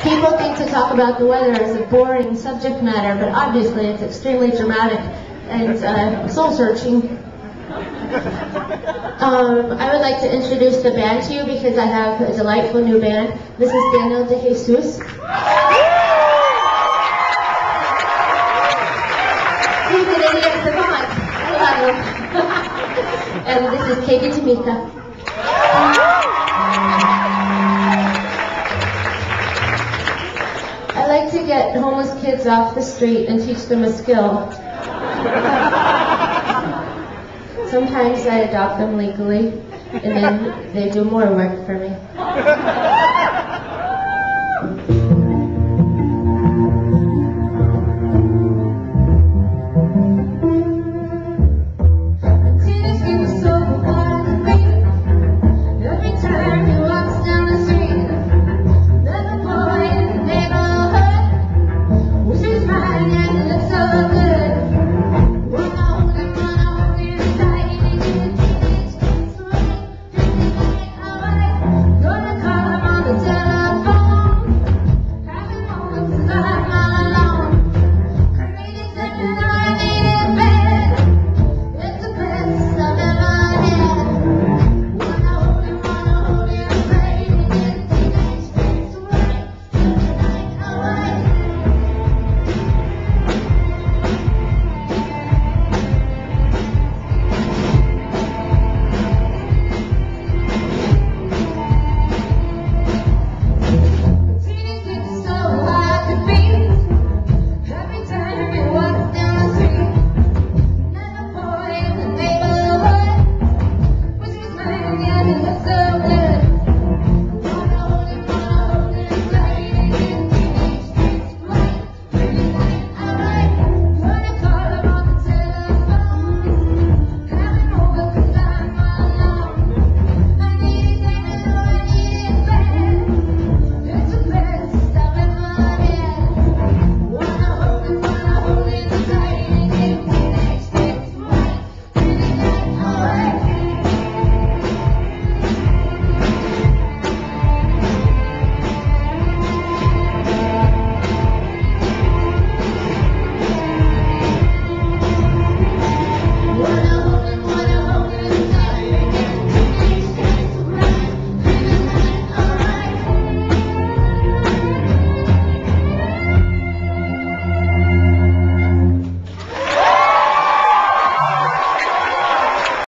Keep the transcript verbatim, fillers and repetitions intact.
People think to talk about the weather is a boring subject matter, but obviously it's extremely dramatic and uh, soul-searching. Um, I would like to introduce the band to you because I have a delightful new band. This is Daniel de Jesus. He's an idiot savant. I love him. And this is Katie Tamika. I like to get homeless kids off the street and teach them a skill. Sometimes I adopt them legally, and then they do more work for me.